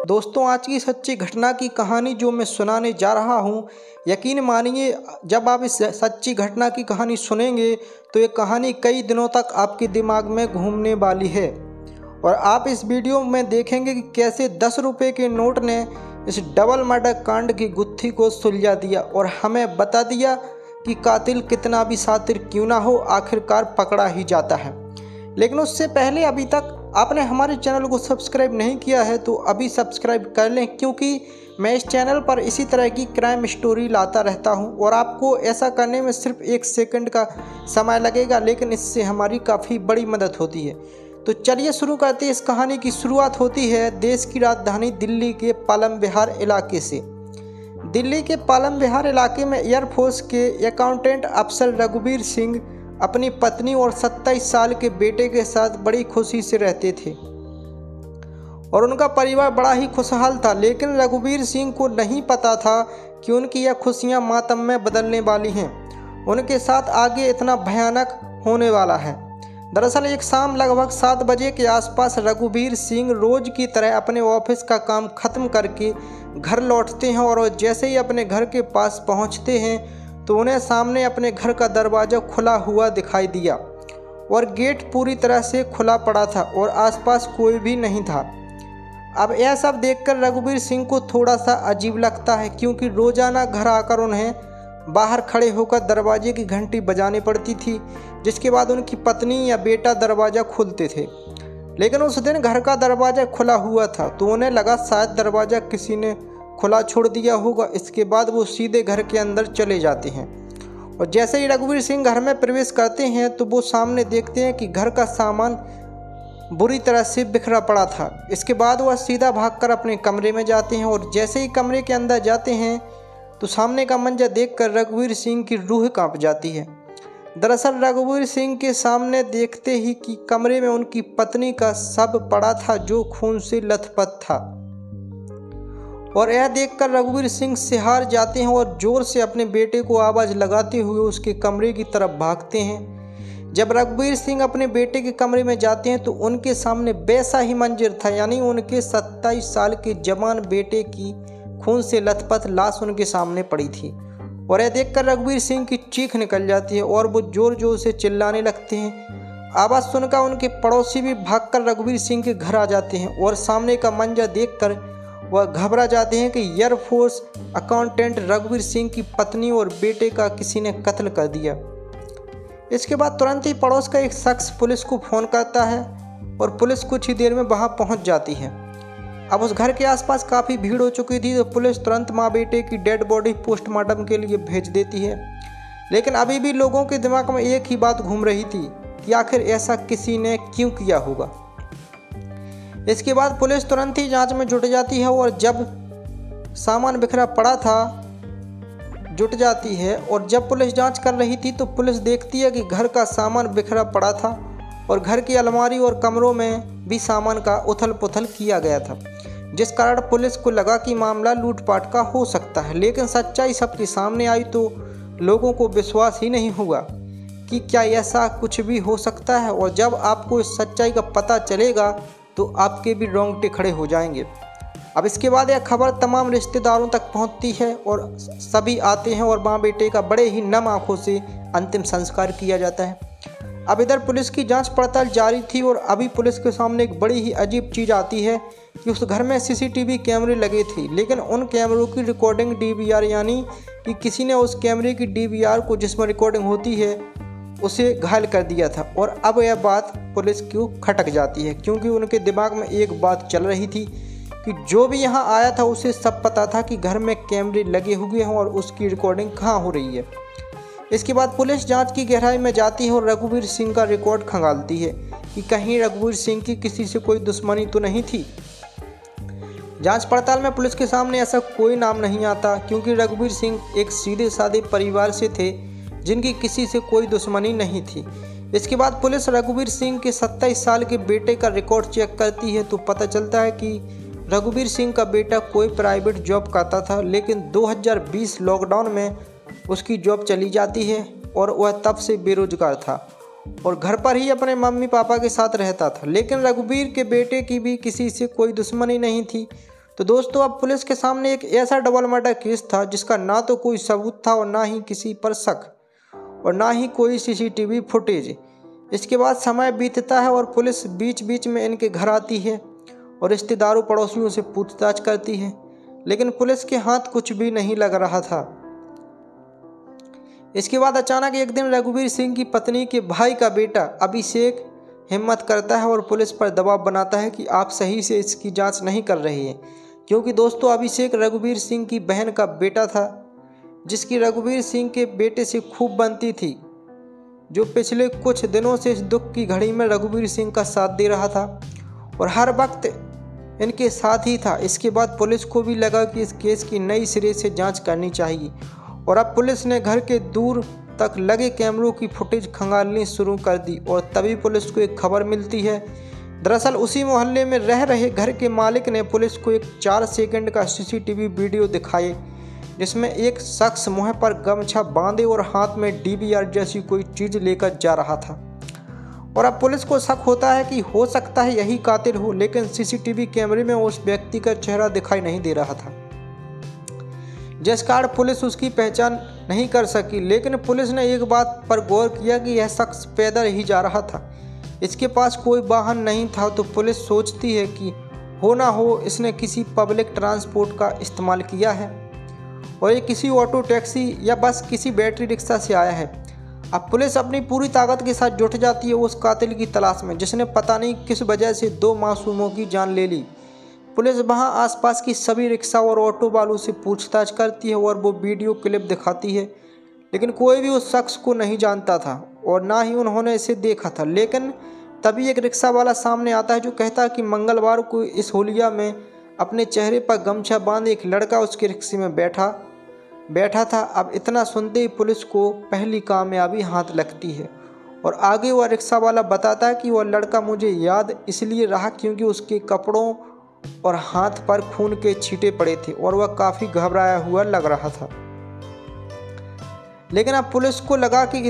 दोस्तों, आज की सच्ची घटना की कहानी जो मैं सुनाने जा रहा हूँ, यकीन मानिए जब आप इस सच्ची घटना की कहानी सुनेंगे तो ये कहानी कई दिनों तक आपके दिमाग में घूमने वाली है। और आप इस वीडियो में देखेंगे कि कैसे 10 रुपये के नोट ने इस डबल मर्डर कांड की गुत्थी को सुलझा दिया और हमें बता दिया कि कातिल कितना भी शातिर क्यों ना हो, आखिरकार पकड़ा ही जाता है। लेकिन उससे पहले अभी तक आपने हमारे चैनल को सब्सक्राइब नहीं किया है तो अभी सब्सक्राइब कर लें, क्योंकि मैं इस चैनल पर इसी तरह की क्राइम स्टोरी लाता रहता हूं और आपको ऐसा करने में सिर्फ 1 सेकंड का समय लगेगा, लेकिन इससे हमारी काफ़ी बड़ी मदद होती है। तो चलिए शुरू करते हैं। इस कहानी की शुरुआत होती है देश की राजधानी दिल्ली के पालम विहार इलाके से। दिल्ली के पालम विहार इलाके में एयरफोर्स के अकाउंटेंट अफसर रघुवीर सिंह अपनी पत्नी और 27 साल के बेटे के साथ बड़ी खुशी से रहते थे और उनका परिवार बड़ा ही खुशहाल था। लेकिन रघुवीर सिंह को नहीं पता था कि उनकी यह खुशियां मातम में बदलने वाली हैं। उनके साथ आगे इतना भयानक होने वाला है। दरअसल एक शाम लगभग 7 बजे के आसपास रघुवीर सिंह रोज की तरह अपने ऑफिस का काम खत्म करके घर लौटते हैं और जैसे ही अपने घर के पास पहुंचते हैं तो उन्हें सामने अपने घर का दरवाज़ा खुला हुआ दिखाई दिया और गेट पूरी तरह से खुला पड़ा था और आसपास कोई भी नहीं था। अब यह सब देखकर रघुवीर सिंह को थोड़ा सा अजीब लगता है, क्योंकि रोज़ाना घर आकर उन्हें बाहर खड़े होकर दरवाजे की घंटी बजानी पड़ती थी, जिसके बाद उनकी पत्नी या बेटा दरवाज़ा खोलते थे। लेकिन उस दिन घर का दरवाज़ा खुला हुआ था तो उन्हें लगा शायद दरवाज़ा किसी ने खुला छोड़ दिया होगा। इसके बाद वो सीधे घर के अंदर चले जाते हैं और जैसे ही रघुवीर सिंह घर में प्रवेश करते हैं तो वो सामने देखते हैं कि घर का सामान बुरी तरह से बिखरा पड़ा था। इसके बाद वह सीधा भागकर अपने कमरे में जाते हैं और जैसे ही कमरे के अंदर जाते हैं तो सामने का मंजर देखकर रघुवीर सिंह की रूह कांप जाती है। दरअसल रघुवीर सिंह के सामने देखते ही कि कमरे में उनकी पत्नी का शव पड़ा था जो खून से लथपथ था। और यह देखकर रघुवीर सिंह सिहार जाते हैं और जोर से अपने बेटे को आवाज़ लगाते हुए उसके कमरे की तरफ भागते हैं। जब रघुवीर सिंह अपने बेटे के कमरे में जाते हैं तो उनके सामने वैसा ही मंजर था, यानी उनके 27 साल के जवान बेटे की खून से लथपथ लाश उनके सामने पड़ी थी। और यह देखकर रघुवीर सिंह की चीख निकल जाती है और वो जोर जोर से चिल्लाने लगते हैं। आवाज़ सुनकर उनके पड़ोसी भी भागकर रघुवीर सिंह के घर आ जाते हैं और सामने का मंजर देखकर वह घबरा जाते हैं कि एयरफोर्स अकाउंटेंट रघुवीर सिंह की पत्नी और बेटे का किसी ने कत्ल कर दिया। इसके बाद तुरंत ही पड़ोस का एक शख्स पुलिस को फ़ोन करता है और पुलिस कुछ ही देर में वहां पहुंच जाती है। अब उस घर के आसपास काफ़ी भीड़ हो चुकी थी तो पुलिस तुरंत माँ बेटे की डेड बॉडी पोस्टमार्टम के लिए भेज देती है। लेकिन अभी भी लोगों के दिमाग में एक ही बात घूम रही थी कि आखिर ऐसा किसी ने क्यों किया होगा। इसके बाद पुलिस तुरंत ही जांच में जुट जाती है और जब सामान बिखरा पड़ा था जुट जाती है और जब पुलिस जांच कर रही थी तो पुलिस देखती है कि घर का सामान बिखरा पड़ा था और घर की अलमारी और कमरों में भी सामान का उथल पुथल किया गया था, जिस कारण पुलिस को लगा कि मामला लूटपाट का हो सकता है। लेकिन सच्चाई सबके सामने आई तो लोगों को विश्वास ही नहीं हुआ कि क्या ऐसा कुछ भी हो सकता है। और जब आपको इस सच्चाई का पता चलेगा तो आपके भी रोंगटे खड़े हो जाएंगे। अब इसके बाद यह खबर तमाम रिश्तेदारों तक पहुंचती है और सभी आते हैं और माँ बेटे का बड़े ही नम आंखों से अंतिम संस्कार किया जाता है। अब इधर पुलिस की जांच पड़ताल जारी थी और अभी पुलिस के सामने एक बड़ी ही अजीब चीज़ आती है कि उस घर में CCTV कैमरे लगे थे, लेकिन उन कैमरों की रिकॉर्डिंग DVR, यानी कि किसी ने उस कैमरे की DVR को जिसमें रिकॉर्डिंग होती है उसे घायल कर दिया था। और अब यह बात पुलिस को खटक जाती है, क्योंकि उनके दिमाग में एक बात चल रही थी कि जो भी यहाँ आया था उसे सब पता था कि घर में कैमरे लगे हुए हैं और उसकी रिकॉर्डिंग कहाँ हो रही है। इसके बाद पुलिस जांच की गहराई में जाती है और रघुवीर सिंह का रिकॉर्ड खंगालती है कि कहीं रघुवीर सिंह की किसी से कोई दुश्मनी तो नहीं थी। जांच पड़ताल में पुलिस के सामने ऐसा कोई नाम नहीं आता, क्योंकि रघुवीर सिंह एक सीधे साधे परिवार से थे जिनकी किसी से कोई दुश्मनी नहीं थी। इसके बाद पुलिस रघुवीर सिंह के 27 साल के बेटे का रिकॉर्ड चेक करती है तो पता चलता है कि रघुवीर सिंह का बेटा कोई प्राइवेट जॉब करता था, लेकिन 2020 लॉकडाउन में उसकी जॉब चली जाती है और वह तब से बेरोजगार था और घर पर ही अपने मम्मी पापा के साथ रहता था। लेकिन रघुवीर के बेटे की भी किसी से कोई दुश्मनी नहीं थी, तो दोस्तों अब पुलिस के सामने एक ऐसा डबल मर्डर केस था जिसका ना तो कोई सबूत था और ना ही किसी पर शक और ना ही कोई सीसीटीवी फुटेज। इसके बाद समय बीतता है और पुलिस बीच बीच में इनके घर आती है और रिश्तेदारों पड़ोसियों से पूछताछ करती है, लेकिन पुलिस के हाथ कुछ भी नहीं लग रहा था। इसके बाद अचानक एक दिन रघुवीर सिंह की पत्नी के भाई का बेटा अभिषेक हिम्मत करता है और पुलिस पर दबाव बनाता है कि आप सही से इसकी जांच नहीं कर रहे हैं, क्योंकि दोस्तों अभिषेक रघुवीर सिंह की बहन का बेटा था जिसकी रघुवीर सिंह के बेटे से खूब बनती थी, जो पिछले कुछ दिनों से इस दुख की घड़ी में रघुवीर सिंह का साथ दे रहा था और हर वक्त इनके साथ ही था। इसके बाद पुलिस को भी लगा कि इस केस की नई सिरे से जांच करनी चाहिए और अब पुलिस ने घर के दूर तक लगे कैमरों की फुटेज खंगालनी शुरू कर दी और तभी पुलिस को एक खबर मिलती है। दरअसल उसी मोहल्ले में रह रहे घर के मालिक ने पुलिस को एक 4 सेकंड का सीसीटीवी वीडियो दिखाए जिसमें एक शख्स मुंह पर गमछा बांधे और हाथ में डीवीआर जैसी कोई चीज़ लेकर जा रहा था और अब पुलिस को शक होता है कि हो सकता है यही कातिल हो, लेकिन सीसीटीवी कैमरे में उस व्यक्ति का चेहरा दिखाई नहीं दे रहा था, जिस कारण पुलिस उसकी पहचान नहीं कर सकी। लेकिन पुलिस ने एक बात पर गौर किया कि यह शख्स पैदल ही जा रहा था, इसके पास कोई वाहन नहीं था, तो पुलिस सोचती है कि हो ना हो इसने किसी पब्लिक ट्रांसपोर्ट का इस्तेमाल किया है और ये किसी ऑटो, टैक्सी या बस किसी बैटरी रिक्शा से आया है। अब पुलिस अपनी पूरी ताकत के साथ जुट जाती है उस कातिल की तलाश में जिसने पता नहीं किस वजह से 2 मासूमों की जान ले ली। पुलिस वहां आसपास की सभी रिक्शा और ऑटो वालों से पूछताछ करती है और वो वीडियो क्लिप दिखाती है, लेकिन कोई भी उस शख्स को नहीं जानता था और ना ही उन्होंने इसे देखा था। लेकिन तभी एक रिक्शा वाला सामने आता है जो कहता है कि मंगलवार को इस होलिया में अपने चेहरे पर गमछा बांधे एक लड़का उसके रिक्शे में बैठा था। अब इतना सुनते ही पुलिस को पहली कामयाबी हाथ लगती है और आगे वह रिक्शा वाला बताता है कि वह लड़का मुझे याद इसलिए रहा क्योंकि उसके कपड़ों और हाथ पर खून के छींटे पड़े थे और वह काफ़ी घबराया हुआ लग रहा था। लेकिन अब पुलिस को लगा कि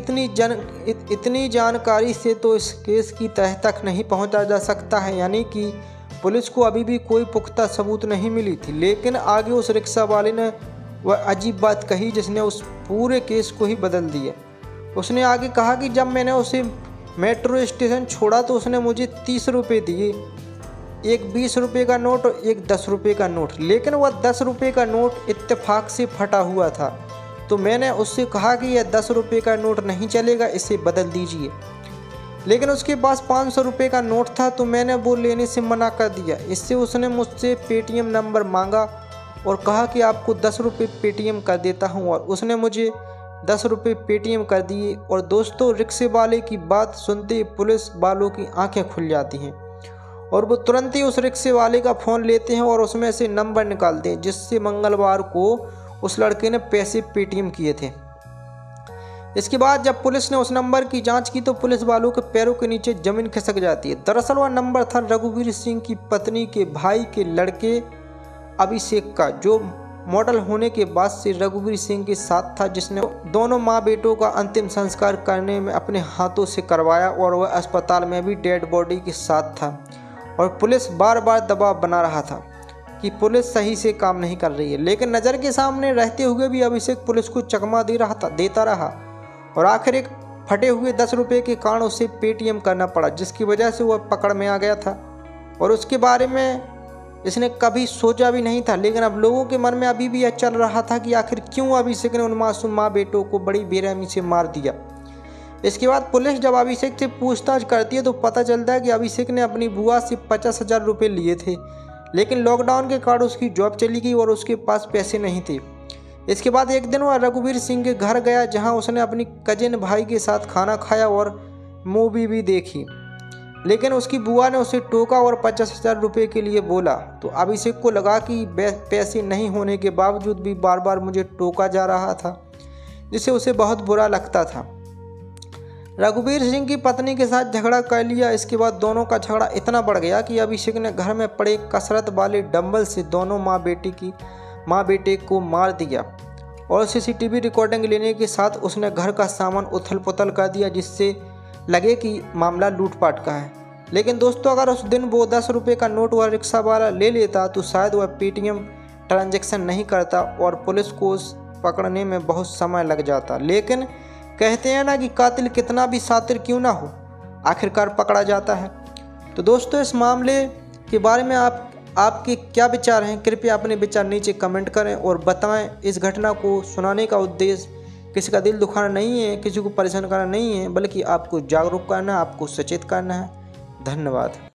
इतनी जानकारी से तो इस केस की तह तक नहीं पहुंचा जा सकता है, यानी कि पुलिस को अभी भी कोई पुख्ता सबूत नहीं मिली थी। लेकिन आगे उस रिक्शा वाले ने वह अजीब बात कही जिसने उस पूरे केस को ही बदल दिया। उसने आगे कहा कि जब मैंने उसे मेट्रो स्टेशन छोड़ा तो उसने मुझे 30 रुपये दिए, एक 20 रुपये का नोट और एक 10 रुपये का नोट, लेकिन वह 10 रुपये का नोट इत्तेफाक से फटा हुआ था। तो मैंने उससे कहा कि यह 10 रुपये का नोट नहीं चलेगा, इसे बदल दीजिए। लेकिन उसके पास 500 रुपये का नोट था तो मैंने वो लेने से मना कर दिया। इससे उसने मुझसे पेटीएम नंबर मांगा और कहा कि आपको 10 रुपये पेटीएम कर देता हूँ और उसने मुझे 10 रुपये पेटीएम कर दिए। और दोस्तों रिक्शे वाले की बात सुनते ही पुलिस वालों की आंखें खुल जाती हैं और वो तुरंत ही उस रिक्शे वाले का फ़ोन लेते हैं और उसमें से नंबर निकालते हैं जिससे मंगलवार को उस लड़के ने पैसे पेटीएम किए थे। इसके बाद जब पुलिस ने उस नंबर की जांच की तो पुलिस वालों के पैरों के नीचे ज़मीन खिसक जाती है। दरअसल वह नंबर था रघुवीर सिंह की पत्नी के भाई के लड़के अभिषेक का, जो मॉडल होने के बाद से रघुवीर सिंह के साथ था, जिसने दोनों माँ बेटों का अंतिम संस्कार करने में अपने हाथों से करवाया और वह अस्पताल में भी डेड बॉडी के साथ था। और पुलिस बार बार दबाव बना रहा था कि पुलिस सही से काम नहीं कर रही है, लेकिन नज़र के सामने रहते हुए भी अभिषेक पुलिस को चकमा देता रहा और आखिर एक फटे हुए 10 रुपये के कारण उसे पेटीएम करना पड़ा, जिसकी वजह से वह पकड़ में आ गया था और उसके बारे में इसने कभी सोचा भी नहीं था। लेकिन अब लोगों के मन में अभी भी यह चल रहा था कि आखिर क्यों अभिषेक ने उन मासूम माँ बेटों को बड़ी बेरहमी से मार दिया। इसके बाद पुलिस जब अभिषेक से पूछताछ करती है तो पता चलता है कि अभिषेक ने अपनी बुआ से 50,000 रुपये लिए थे, लेकिन लॉकडाउन के कारण उसकी जॉब चली गई और उसके पास पैसे नहीं थे। इसके बाद एक दिन वह रघुवीर सिंह के घर गया जहां उसने अपनी कजिन भाई के साथ खाना खाया और मूवी भी देखी, लेकिन उसकी बुआ ने उसे टोका और 50,000 रुपये के लिए बोला। तो अभिषेक को लगा कि पैसे नहीं होने के बावजूद भी बार बार मुझे टोका जा रहा था, जिससे उसे बहुत बुरा लगता था। रघुवीर सिंह की पत्नी के साथ झगड़ा कर लिया। इसके बाद दोनों का झगड़ा इतना बढ़ गया कि अभिषेक ने घर में पड़े कसरत वाले डंबल से दोनों माँ बेटे को मार दिया और सीसीटीवी रिकॉर्डिंग लेने के साथ उसने घर का सामान उथल पुथल कर दिया, जिससे लगे कि मामला लूटपाट का है। लेकिन दोस्तों अगर उस दिन वो 10 रुपये का नोट वह रिक्शा वाला ले लेता तो शायद वह पेटीएम ट्रांजैक्शन नहीं करता और पुलिस को उस पकड़ने में बहुत समय लग जाता। लेकिन कहते हैं ना कि कातिल कितना भी शातिर क्यों ना हो, आखिरकार पकड़ा जाता है। तो दोस्तों इस मामले के बारे में आपके क्या विचार हैं? कृपया अपने विचार नीचे कमेंट करें और बताएं। इस घटना को सुनाने का उद्देश्य किसी का दिल दुखाना नहीं है, किसी को परेशान करना नहीं है, बल्कि आपको जागरूक करना है, आपको सचेत करना है। धन्यवाद।